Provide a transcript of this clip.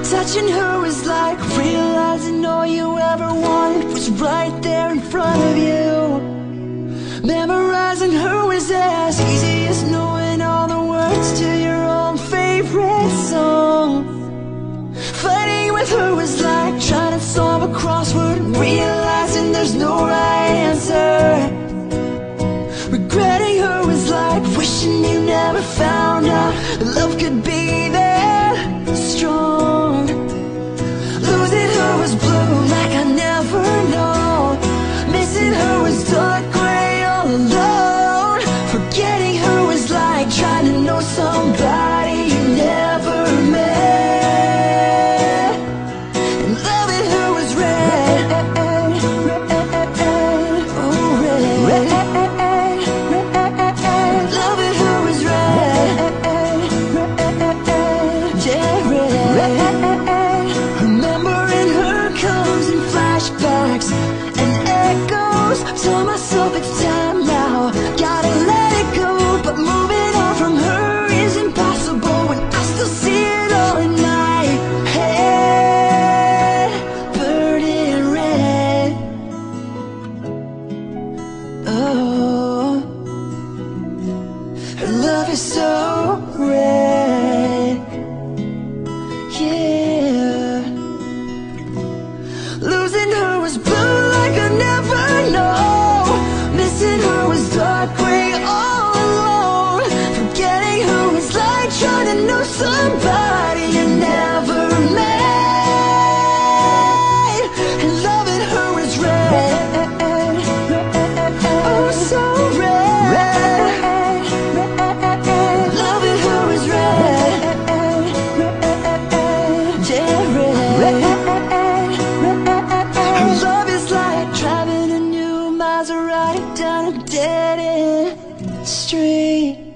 Touching her was like realizing all you ever wanted was right there in front of you. Memorizing her was as easy as knowing all the words to your own favorite song. Fighting with her was like trying to solve a crossword and realizing there's no right answer. Regretting her was like wishing you never found out that love could be that strong. Losing her was blue like I never know. Missing her was dark gray all alone. Forgetting her was like trying to know somebody you never met. And loving her was red, oh red. Loving her was red, yeah red. Remembering her comes in flashbacks and echoes. Tell myself it's time now, gotta let it go. But moving on from her is impossible when I still see it all in my head, burning red. Oh, her love is so red, yeah. Losing her was blue like I never know. Missing her was dark gray all alone. Forgetting her was like trying to know somebody you never met. And loving her was red, oh so red. Loving her was red, yeah red. Her love is like driving a new Maserati down a dead-end street.